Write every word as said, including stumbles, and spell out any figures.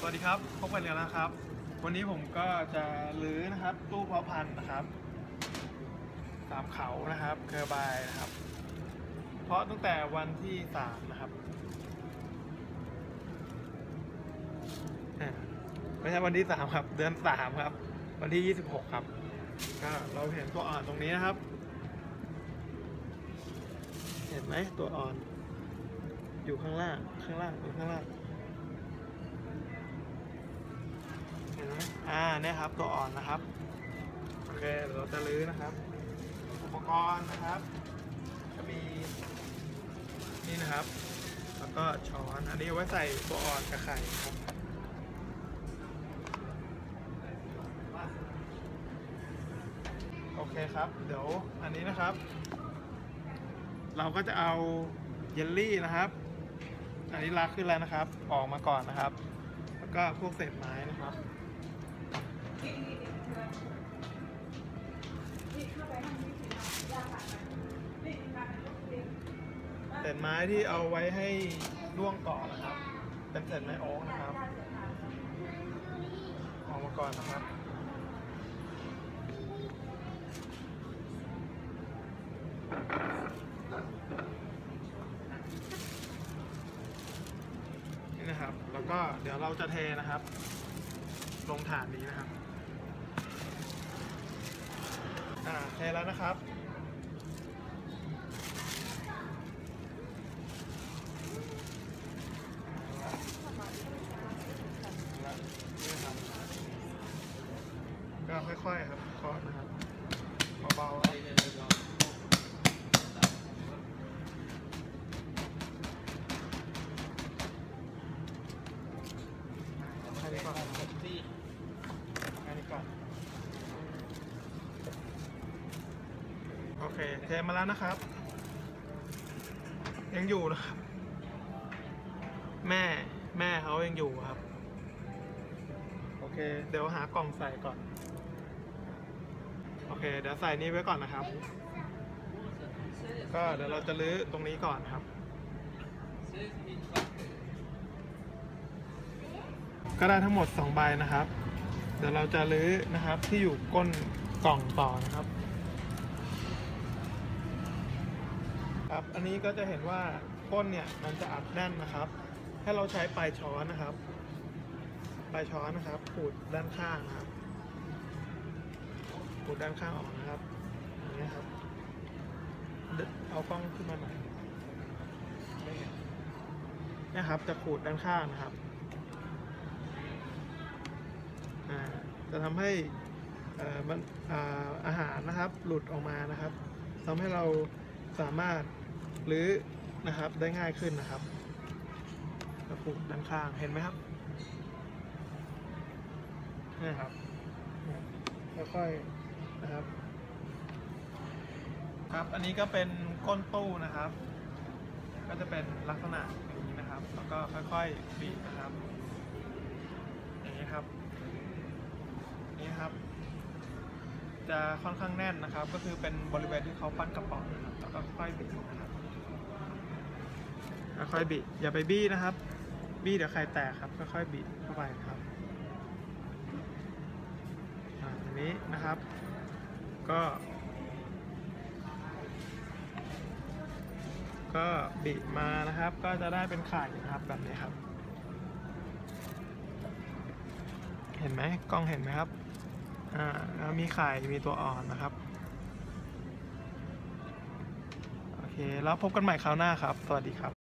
วัสดีครับพบกันแล้วนะครับ วันนี้ผมก็จะรื้อนะครับตู้เพาะพันธุ์นะครับสามเขานะครับเคอร์บายนะครับเพาะตั้งแต่วันที่สามนะครับไม่ใช่วันที่สามครับเดือนสามครับวันที่ยี่สิบหกครับก็เราเห็นตัวอ่อนตรงนี้นะครับเห็นไหมตัวอ่อนอยู่ข้างล่างข้างล่างอยู่ข้างล่างเห็นไหมอ่าเนี่ยครับตัวอ่อนนะครับโอเคเราจะรื้อนะครับอุปกรณ์นะครับจะมีนี่นะครับแล้วก็ช้อนอันนี้เอาไว้ใส่ตัวอ่อนกับไข่ครับโอเคครับเดี๋ยวอันนี้นะครับเราก็จะเอาเยลลี่นะครับอันนี้ลากขึ้นแล้วนะครับออกมาก่อนนะครับแล้วก็พวกเศษไม้นะครับเศษไม้ที่เอาไว้ให้ร่วงต่อนะครับเป็นเศษไม้โอ๊กนะครับออกมาก่อนนะครับนี่นะครับแล้วก็เดี๋ยวเราจะเทนะครับลงถาดนี้นะครับอ่าเทแล้วนะครับก็ค่อยๆครับเคาะนะครับเบาๆแค่นี้ก่อนแค่นี้ก่อนโอเคเทมาแล้วนะครับยังอยู่นะครับแม่แม่เขายังอยู่ครับโอเคเดี๋ยวหากล่องใส่ก่อนโอเคเดี๋ยวใส่นี้ไว้ก่อนนะครับก็เดี๋ยวเราจะลื้อตรงนี้ก่อนครับก็ได้ทั้งหมดสองใบนะครับเดี๋ยวเราจะลื้อนะครับที่อยู่ก้นกล่องต่อนะครับครับอันนี้ก็จะเห็นว่าก้นเนี่ยมันจะอัดแน่นนะครับให้เราใช้ปลายช้อนนะครับปลายช้อนนะครับขูดด้านข้างนะครับขูดด้านข้างออกนะครับอย่างนี้ครับเอากล้องขึ้นมาหน่อยนะครับจะขูดด้านข้างนะครับจะทำให้มันอาหารนะครับหลุดออกมานะครับทำให้เราสามารถรื้อนะครับได้ง่ายขึ้นนะครับจะขูดด้านข้างเห็นไหมครับนี่ครับค่อยๆนะครับครับอันนี้ก็เป็นก้นตู้นะครับก็จะเป็นลักษณะอย่างนี้นะครับแล้วก็ค่อยๆบีบนะครับอย่างนี้ครับนี่ครับจะค่อนข้างแน่นนะครับก็คือเป็นบริเวณที่เขาปั้นกระป๋องนะครับแล้วก็ค่อยบีบนะครับค่อยๆบีบอย่าไปบี้นะครับบี้เดี๋ยวไข่แตกครับค่อยๆบีบเข้าไปครับอันนี้นะครับก็ก็บีบมานะครับก็จะได้เป็นไข่นะครับแบบนี้ครับเห็นไหมกล้องเห็นไหมครับอ่าแล้วมีไข่มีตัวอ่อนนะครับโอเคแล้วพบกันใหม่คราวหน้าครับสวัสดีครับ